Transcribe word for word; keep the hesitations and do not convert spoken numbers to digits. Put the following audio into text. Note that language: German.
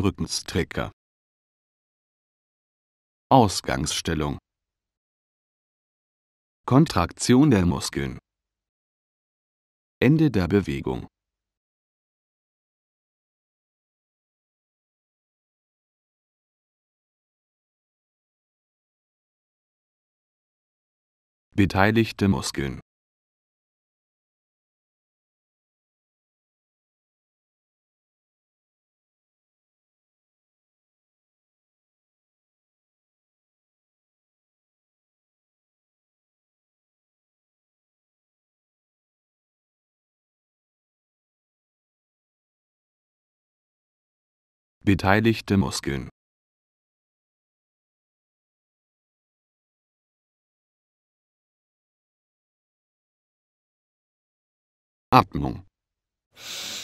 Rückenstrecker. Ausgangsstellung. Kontraktion der Muskeln. Ende der Bewegung. Beteiligte Muskeln. Beteiligte Muskeln. Atmung.